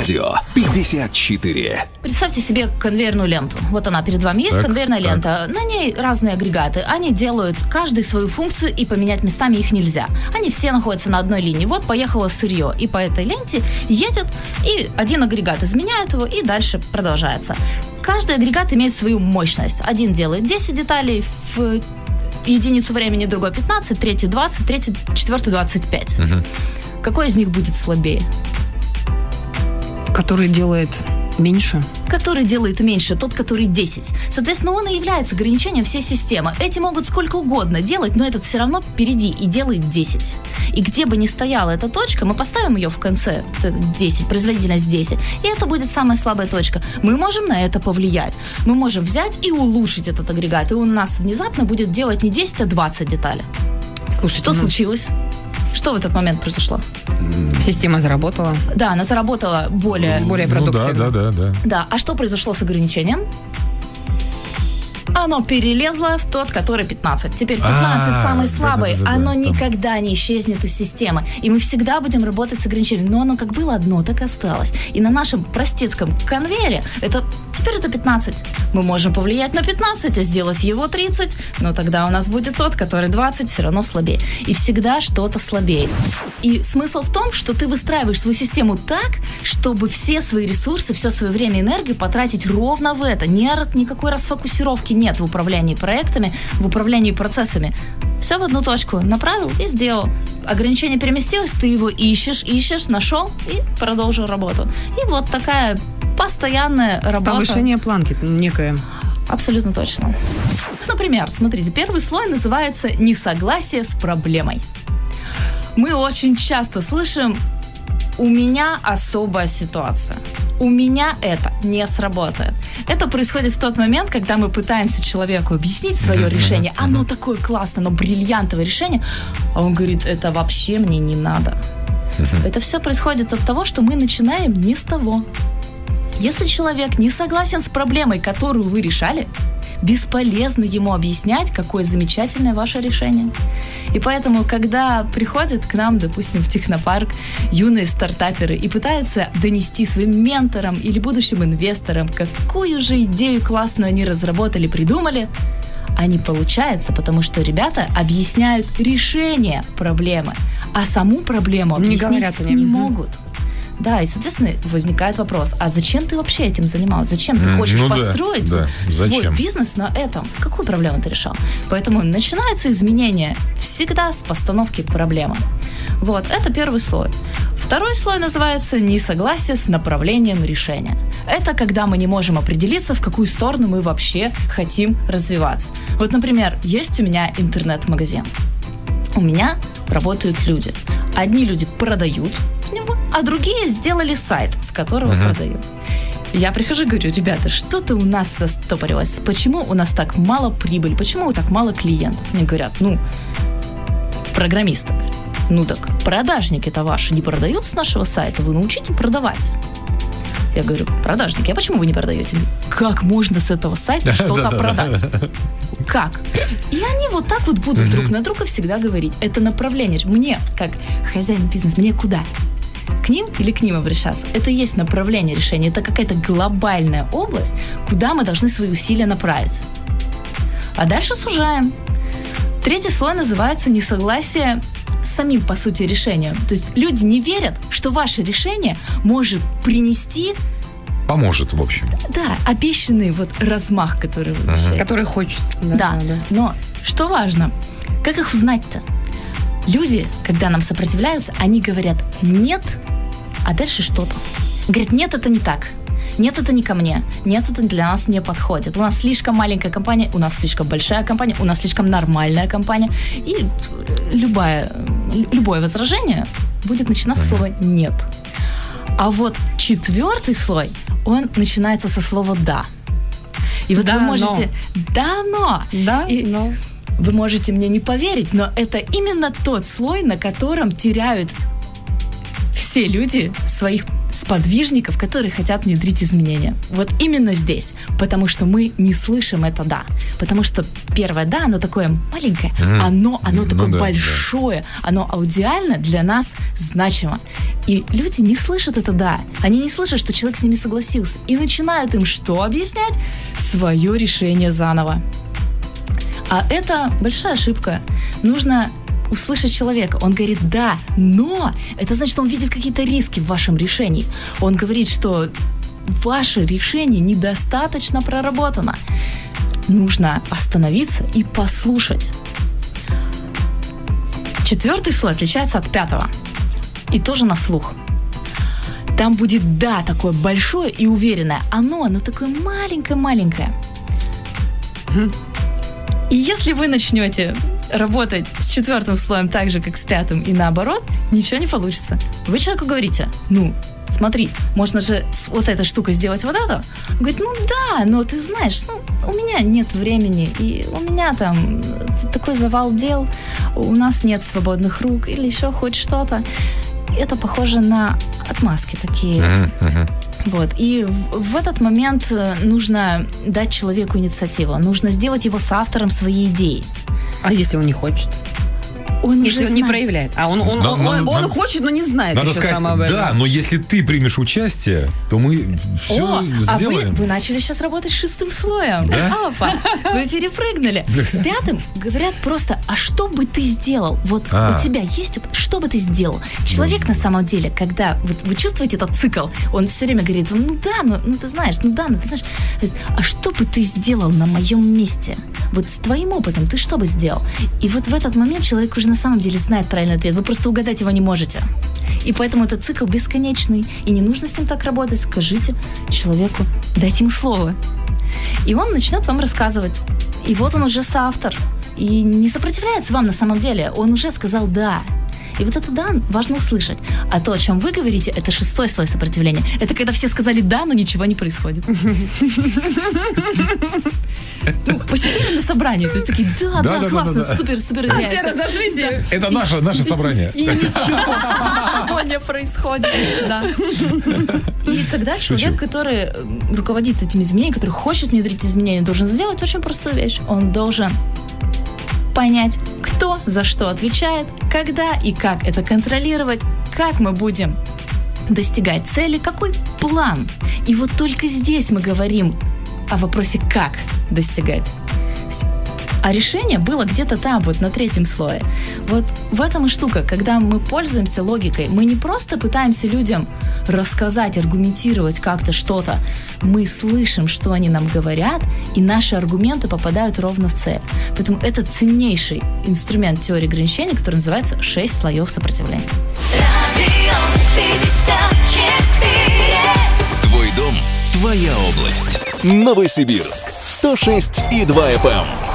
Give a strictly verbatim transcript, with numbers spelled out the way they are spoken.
Радио пятьдесят четыре. Представьте себе конвейерную ленту. Вот она перед вами есть, так, конвейерная так. лента. На ней разные агрегаты. Они делают каждый свою функцию, и поменять местами их нельзя. Они все находятся на одной линии. Вот поехало сырье, и по этой ленте едет, и один агрегат изменяет его, и дальше продолжается. Каждый агрегат имеет свою мощность. Один делает десять деталей в единицу времени, другой пятнадцать, третий двадцать, третий, четвертый двадцать пять. Угу. Какой из них будет слабее? Который делает меньше? Который делает меньше, тот, который десять. Соответственно, он и является ограничением всей системы. Эти могут сколько угодно делать, но этот все равно впереди и делает десять. И где бы ни стояла эта точка, мы поставим ее в конце, десять, производительность десять, и это будет самая слабая точка. Мы можем на это повлиять. Мы можем взять и улучшить этот агрегат, и у нас внезапно будет делать не десять, а двадцать деталей. Слушайте, что ну... случилось? Что в этот момент произошло? Система заработала. Да, она заработала более, более продуктивно. Ну, да, да, да, да. Да, а что произошло с ограничением? Оно перелезло в тот, который пятнадцать. Теперь пятнадцать А, самый слабый. да, да, да, оно да, никогда там... не исчезнет из системы. И мы всегда будем работать с ограничением. Но оно как было одно, так и осталось. И на нашем простецком конвейере это, теперь это пятнадцать. Мы можем повлиять на пятнадцать, а сделать его тридцать. Но тогда у нас будет тот, который двадцать, все равно слабее. И всегда что-то слабее. И смысл в том, что ты выстраиваешь свою систему так, чтобы все свои ресурсы, все свое время и энергию потратить ровно в это. Ни, никакой расфокусировки нет в управлении проектами, в управлении процессами. Все в одну точку. Направил и сделал. Ограничение переместилось, ты его ищешь, ищешь, нашел и продолжил работу. И вот такая постоянная работа. Повышение планки некое. Абсолютно точно. Например, смотрите, первый слой называется «несогласие с проблемой». Мы очень часто слышим: у меня особая ситуация. У меня это не сработает. Это происходит в тот момент, когда мы пытаемся человеку объяснить свое решение. Оно такое классное, оно бриллиантовое решение. А он говорит: это вообще мне не надо. Это все происходит от того, что мы начинаем не с того. Если человек не согласен с проблемой, которую вы решали, бесполезно ему объяснять, какое замечательное ваше решение. И поэтому, когда приходят к нам, допустим, в технопарк юные стартаперы и пытаются донести своим менторам или будущим инвесторам, какую же идею классную они разработали, придумали, а не получается, потому что ребята объясняют решение проблемы, а саму проблему объяснить не, говорят они. не могут. Да, и, соответственно, возникает вопрос: а зачем ты вообще этим занимался? Зачем ты хочешь ну, построить да, да. свой зачем? бизнес на этом? Какую проблему ты решал? Поэтому начинаются изменения всегда с постановки проблемы. Вот, это первый слой. Второй слой называется «несогласие с направлением решения». Это когда мы не можем определиться, в какую сторону мы вообще хотим развиваться. Вот, например, есть у меня интернет-магазин. У меня работают люди. Одни люди продают в него, а другие сделали сайт, с которого uh-huh. продают. Я прихожу и говорю: ребята, что-то у нас застопорилось. Почему у нас так мало прибыли? Почему так мало клиентов? Мне говорят: ну, программисты. Ну так, продажники-то ваши не продают с нашего сайта, вы научите продавать. Я говорю: продажники, а почему вы не продаете? Как можно с этого сайта что-то продать? Как? И они вот так вот будут друг на друга всегда говорить. Это направление. Мне, как хозяин бизнеса, мне куда? К ним или к ним обращаться? Это и есть направление решения. Это какая-то глобальная область, куда мы должны свои усилия направить. А дальше сужаем. Третий слой называется «несогласие с самим, по сути, решением». То есть люди не верят, что ваше решение может принести... Поможет, в общем. Да, обещанный вот размах, который вы обещаете. Uh-huh. Который хочется. Да, да. да, но что важно, как их узнать-то? Люди, когда нам сопротивляются, они говорят «нет», а дальше что-то. Говорят: нет, это не так. Нет, это не ко мне. Нет, это для нас не подходит. У нас слишком маленькая компания, у нас слишком большая компания, у нас слишком нормальная компания. И любое, любое возражение будет начинаться с слова «нет». А вот четвертый слой, он начинается со слова «да». И вот да, вы можете... Но. Да, но. Да, и но. Вы можете мне не поверить, но это именно тот слой, на котором теряют все люди своих сподвижников, которые хотят внедрить изменения. Вот именно здесь. Потому что мы не слышим это «да». Потому что первое «да», оно такое маленькое, mm. оно, оно ну, такое да, большое, да. Оно аудиально для нас значимо. И люди не слышат это «да». Они не слышат, что человек с ними согласился. И начинают им что объяснять? Свое решение заново. А это большая ошибка. Нужно услышать человека. Он говорит «да», но это значит, что он видит какие-то риски в вашем решении. Он говорит, что ваше решение недостаточно проработано. Нужно остановиться и послушать. Четвертый слой отличается от пятого. И тоже на слух. Там будет «да» такое большое и уверенное. Оно, оно такое маленькое-маленькое. И если вы начнете работать с четвертым слоем так же, как с пятым, и наоборот, ничего не получится. Вы человеку говорите, ну, смотри, можно же вот эта штука сделать вот это. Он говорит, ну да, но ты знаешь, ну, у меня нет времени, и у меня там такой завал дел, у нас нет свободных рук, или еще хоть что-то. Это похоже на отмазки такие. Uh-huh, uh-huh. Вот. И в, в этот момент нужно дать человеку инициативу. Нужно сделать его соавтором своей идеи. А если он не хочет? Он если он знает. не проявляет. А он, он, Да, он, надо, он, он надо, хочет, но не знает надо еще сказать, сам об этом. да, но если ты примешь участие, то мы все О, сделаем. А вы, вы начали сейчас работать с шестым слоем. Да? Опа, вы перепрыгнули. С пятым говорят просто, а что бы ты сделал? Вот а. у тебя есть, что бы ты сделал? Человек ну. на самом деле, когда вы, вы чувствуете этот цикл, он все время говорит, ну да, ну, ну ты знаешь, ну да, ну ты знаешь. А что бы ты сделал на моем месте? Вот с твоим опытом ты что бы сделал? И вот в этот момент человек уже на самом деле знает правильный ответ. Вы просто угадать его не можете. И поэтому этот цикл бесконечный. И не нужно с ним так работать. Скажите человеку, дайте ему слово. И он начнет вам рассказывать. И вот он уже соавтор. И не сопротивляется вам на самом деле. Он уже сказал «да». И вот это «да» важно услышать. А то, о чем вы говорите, это шестой слой сопротивления. Это когда все сказали «да», но ничего не происходит. Ну, посидели на собрании, то есть такие «да, да, классно, супер, супер идея». Все разошлись. Это наше, наше собрание. И ничего, ничего не происходит. Да. И тогда человек, который руководит этими изменениями, который хочет внедрить изменения, должен сделать очень простую вещь. Он должен понять, кто за что отвечает, когда и как это контролировать, как мы будем достигать цели, какой план. И вот только здесь мы говорим о вопросе, как достигать. А решение было где-то там, вот на третьем слое. Вот в этом и штука, когда мы пользуемся логикой, мы не просто пытаемся людям рассказать, аргументировать как-то что-то. Мы слышим, что они нам говорят, и наши аргументы попадают ровно в цель. Поэтому это ценнейший инструмент теории ограничений, который называется «шесть слоев сопротивления». Твой дом, твоя область. Новосибирск, сто шесть и два эф эм.